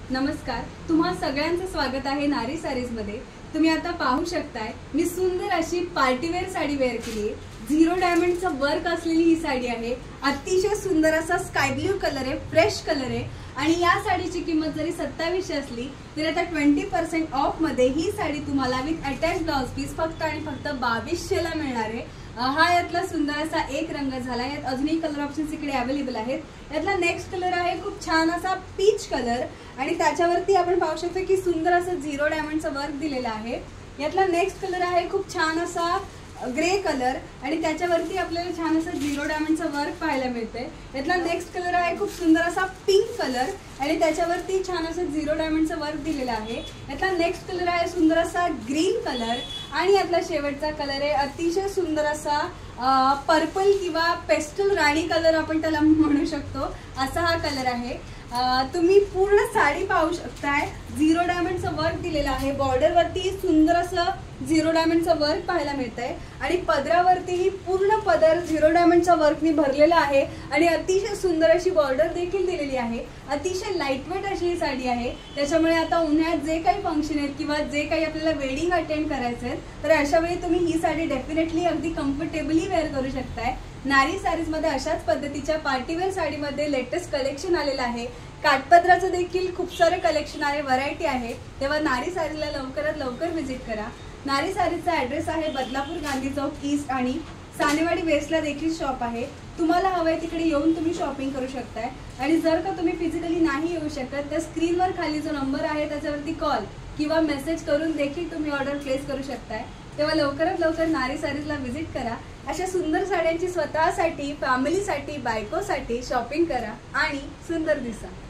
नमस्कार, तुम्हा सगळ्यांचं स्वागत आहे नारी सारीज मध्ये। तुम्ही आता पाहू शकताय मी सुंदर अशी पार्टीवेअर साडी वेअर केली आहे। 0 डायमंडचं वर्क असलेली ही साडी आहे। अतिशय सुंदर असा स्काय ब्लू कलर आहे, फ्रेश कलर आहे आणि या साडीची किंमत जरी 2700 असली तरी आता 20% ऑफ मध्ये ही साडी तुम्हाला विथ अटॅच ब्लाउज पीस फक्त आणि फक्त 2200 ला मिळणार आहे। हा यातला सुंदर असा एक रंग झाला। यात अजूनही कलर ऑप्शन्स इकडे अवेलेबल आहेत। यातला नेक्स्ट कलर आहे खूप छान असा पीच कलर आणि त्याच्यावरती आपण पाहू शकतो की सुंदर असं 0 डायमंडचं वर्क दिलेलं आहे। यातला नेक्स्ट कलर आहे खूप छान असा ग्रे कलर आणि त्याच्यावरती आपल्याला छान असं 0 डायमंडचं वर्क पाहायला मिळतंय। यातला नेक्स्ट कलर आहे खूप सुंदर असा पिंक कलर आणि त्याच्यावरती छान असं 0 डायमंडचं वर्क दिलेलं आहे। यातला नेक्स्ट कलर आहे सुंदर असा ग्रीन कलर आणि यातला शेवटचा कलर आहे अतिशय सुंदर असा पर्पल किंवा पेस्टल राणी कलर आपण त्याला म्हणू शकतो, असा हा कलर आहे। तुम्ही पूर्ण साडी पाहू शकताय, 0 डायमंडचं वर्क दिलेलं आहे। बॉर्डर वरती सुंदर असं 0 डायमंडचं वर्क पाहायला मिळतंय आणि पदरावरतीही पूर्ण पदर 0 डायमंडच्या वर्कनी भरलेला आहे आणि अतिशय सुंदर अशी बॉर्डर देखील दिलेली आहे। अतिशय लाईटवेट अशी ही साडी आहे। त्याच्यामुळे आता उन्हाळ्यात जे काही फंक्शन आहेत किंवा जे काही आपल्याला वेडिंग अटेंड करायचं आहे तर अशा वेळी तुम्ही ही साडी डेफिनेटली अगदी कम्फर्टेबली वेअर करू शकताय। नारी सारीज मध्ये अशाच पद्धतीच्या पार्टीवेअर साडीमध्ये लेटेस्ट कलेक्शन आलेलं आहे। काठपदराचं देखील खूप सारे कलेक्शन आहे, व्हरायटी आहे। तेव्हा नारी सारीजला लवकरात लवकर व्हिजिट करा। नारी सारीजचा ॲड्रेस आहे बदलापूर गांधी चौक ईस्ट आणि सानेवाडी वेस्टला देखील शॉप आहे। तुम्हाला हवंय तिकडे येऊन तुम्ही शॉपिंग करू शकताय आणि जर का तुम्ही फिजिकली नाही येऊ शकत तर स्क्रीनवर खाली जो नंबर आहे त्याच्यावरती कॉल किंवा मेसेज करून देखील तुम्ही ऑर्डर प्लेस करू शकताय। तेव्हा लवकरात लवकर नारी सारीजला व्हिजिट करा। अशा सुंदर साड्यांची स्वतःसाठी, फॅमिलीसाठी, बायकोसाठी शॉपिंग करा आणि सुंदर दिसा।